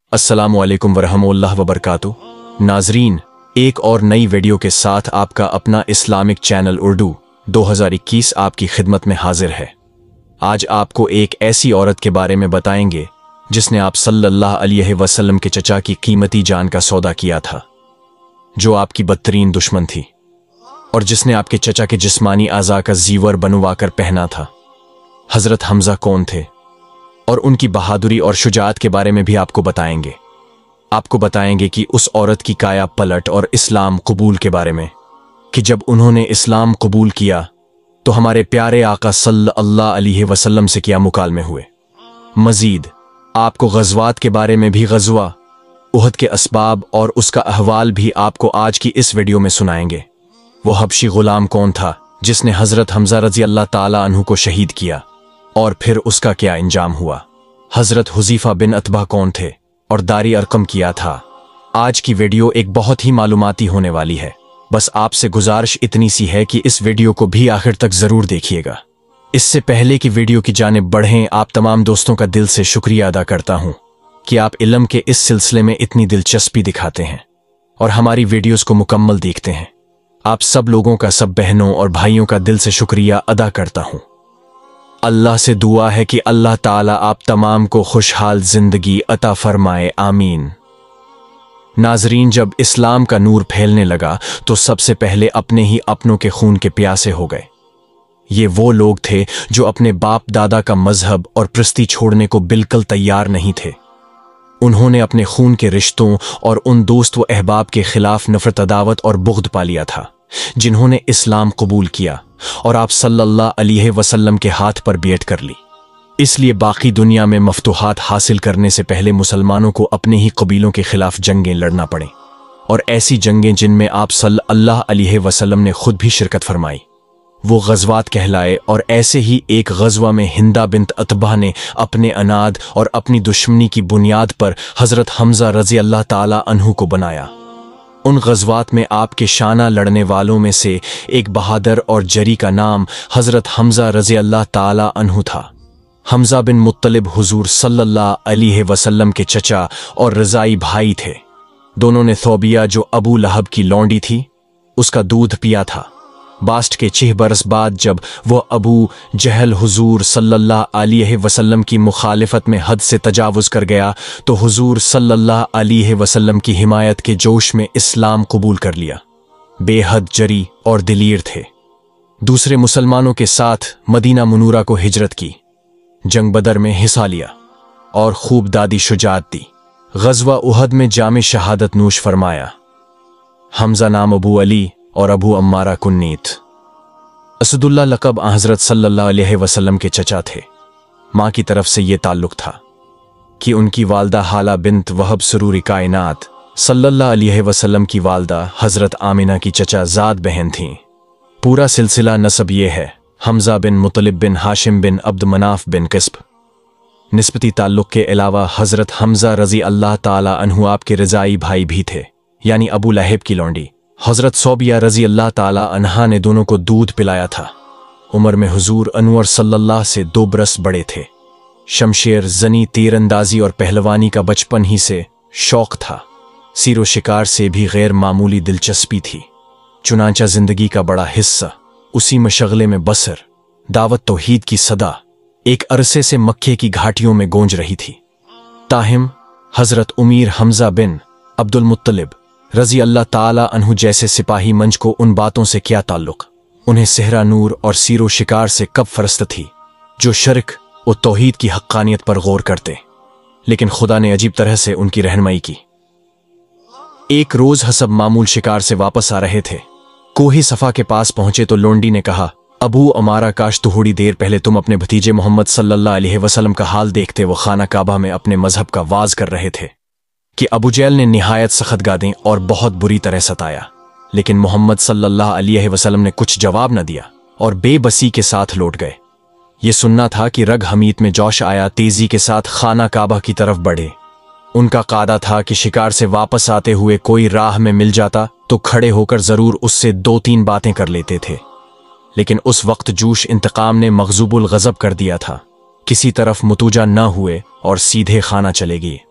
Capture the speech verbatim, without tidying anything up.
अस्सलामु अलैकुम वरहमतुल्लाहि वबरकातुहू। नाजरीन, एक और नई वीडियो के साथ आपका अपना इस्लामिक चैनल उर्दू दो हज़ार इक्कीस आपकी खिदमत में हाजिर है। आज आपको एक ऐसी औरत के बारे में बताएंगे जिसने आप सल्लल्लाहु अलैहि वसल्लम के चचा की कीमती जान का सौदा किया था, जो आपकी बदतरीन दुश्मन थी और जिसने आपके चचा के जिस्मानी आज़ा का जीवर बनवा कर पहना था। हजरत हमजा कौन थे और उनकी बहादुरी और शुजाअत के बारे में भी आपको बताएंगे। आपको बताएंगे कि उस औरत की काया पलट और इस्लाम कबूल के बारे में, कि जब उन्होंने इस्लाम कबूल किया तो हमारे प्यारे आका सल्लल्लाहु अलैहि वसल्लम से क्या मुकालमे हुए। मजीद आपको गज़वात के बारे में भी, गज़वा उहद के असबाब और उसका अहवाल भी आपको आज की इस वीडियो में सुनाएंगे। वो हबशी गुलाम कौन था जिसने हजरत हमजा रज़ी अल्लाह ताला अन्हु को शहीद किया और फिर उसका क्या इंजाम हुआ। हजरत हुज़ीफा बिन अतबा कौन थे और दारी अरकम किया था। आज की वीडियो एक बहुत ही मालूमाती होने वाली है। बस आपसे गुजारिश इतनी सी है कि इस वीडियो को भी आखिर तक जरूर देखिएगा। इससे पहले कि वीडियो की जानिब बढ़ें, आप तमाम दोस्तों का दिल से शुक्रिया अदा करता हूं कि आप इल्म के इस सिलसिले में इतनी दिलचस्पी दिखाते हैं और हमारी वीडियोस को मुकम्मल देखते हैं। आप सब लोगों का, सब बहनों और भाइयों का दिल से शुक्रिया अदा करता हूं। अल्लाह से दुआ है कि अल्लाह ताला आप तमाम को खुशहाल जिंदगी अता फरमाए, आमीन। नाजरीन, जब इस्लाम का नूर फैलने लगा तो सबसे पहले अपने ही अपनों के खून के प्यासे हो गए। ये वो लोग थे जो अपने बाप दादा का मजहब और प्रस्ती छोड़ने को बिल्कुल तैयार नहीं थे। उन्होंने अपने खून के रिश्तों और उन दोस्त व अहबाब के खिलाफ नफरत, अदावत और बुग़्द पा लिया था जिन्होंने इस्लाम कबूल किया और आप सल्लल्लाहु अलैहि वसल्लम के हाथ पर बैत कर ली। इसलिए बाकी दुनिया में मफ्तूहात हासिल करने से पहले मुसलमानों को अपने ही कबीलों के खिलाफ जंगें लड़ना पड़े, और ऐसी जंगें जिनमें आप सल्लल्लाहु अलैहि वसल्लम ने खुद भी शिरकत फरमाई, वो गज़वात कहलाए। और ऐसे ही एक गज़वा में हिंदा बिन्त अतबा ने अपने अनाद और अपनी दुश्मनी की बुनियाद पर हजरत हमजा रज़ी अल्लाह ताला अन्हु को बनाया। उन गज़वात में आपके शाना लड़ने वालों में से एक बहादुर और जरी का नाम हजरत हमजा रज़ी अल्लाह ताला अन्हु था। हमजा बिन मुत्तलिब हुजूर सल्लल्लाहु अलैहि वसल्लम के चचा और रज़ाई भाई थे। दोनों ने थौबिया, जो अबू लहब की लौंडी थी, उसका दूध पिया था। बास्ट के छह बरस बाद जब वो अबू जहल हुजूर सल्लल्लाहु अलैहि वसल्लम की मुखालिफत में हद से तजावुज कर गया तो हुजूर सल्लल्लाहु अलैहि वसल्लम की हिमायत के जोश में इस्लाम कबूल कर लिया। बेहद जरी और दिलीर थे। दूसरे मुसलमानों के साथ मदीना मुनूरा को हिजरत की, जंग बदर में हिस्सा लिया और खूब दादी शुजाअत दी। गज़वा उहद में जामे शहादत नूश फरमाया। हमजा नाम अबू अली और अबू अम्मारा कुन्नीत। असदुल्ला लक़ब हज़रत सल्लल्लाहु अलैहि वसल्लम के चचा थे। माँ की तरफ से ये ताल्लुक था कि उनकी वालदा हाला बिन्त वहब सुरूरी कायनात सल्लल्लाहु अलैहि वसल्लम की वालदा हज़रत आमिना की चचा ज़ाद बहन थीं। पूरा सिलसिला नसब ये है: हमजा बिन मुतलिब बिन हाशिम बिन अब्द मनाफ बिन किस्ब। निस्बती ताल्लुक के अलावा हज़रत हमजा रज़ी अल्लाह ताला अन्हु आपके रज़ाई भाई भी थे, यानी अबू लहब की लौंडी हजरत सोबिया रज़ी अल्लाह ताला अन्हा ने दोनों को दूध पिलाया था। उम्र में हुजूर अनवर सल्लल्लाहु से दो बरस बड़े थे। शमशेर, जनी, तीरंदाजी और पहलवानी का बचपन ही से शौक था। सीरो शिकार से भी गैर मामूली दिलचस्पी थी। चुनांचा जिंदगी का बड़ा हिस्सा उसी मशगले में बसर, दावत तौहीद की सदा एक अरसे से मक्के की घाटियों में गूंज रही थी। ताहिम हजरत उमीर हमजा बिन अब्दुल मुत्तलिब रज़ी अल्लाह ताला अन्हु जैसे सिपाही मंच को उन बातों से क्या ताल्लुक। उन्हें सेहरा नूर और सीरो शिकार से कब फरस्त थी जो शिर्क और तौहीद की हक्कानियत पर गौर करते, लेकिन खुदा ने अजीब तरह से उनकी रहनुमाई की। एक रोज हसब मामूल शिकार से वापस आ रहे थे। कोही सफा के पास पहुंचे तो लोंडी ने कहा, अबू अमारा, काश थोड़ी देर पहले तुम अपने भतीजे मोहम्मद सल्लल्लाहु अलैहि वसल्लम का हाल देखते। वो खाना काबा में अपने मजहब का वाज कर रहे थे कि अबू जहल ने निहायत सख्त गादें और बहुत बुरी तरह सताया, लेकिन मोहम्मद सल्लल्लाहु अलैहि वसल्लम ने कुछ जवाब न दिया और बेबसी के साथ लौट गए। ये सुनना था कि रग हमीद में जोश आया, तेजी के साथ खाना काबा की तरफ बढ़े। उनका कादा था कि शिकार से वापस आते हुए कोई राह में मिल जाता तो खड़े होकर जरूर उससे दो तीन बातें कर लेते थे, लेकिन उस वक्त जोश इंतकाम ने मग़ज़ूबुल गज़ब कर दिया था। किसी तरफ मुतूजा न हुए और सीधे खाना चले गए।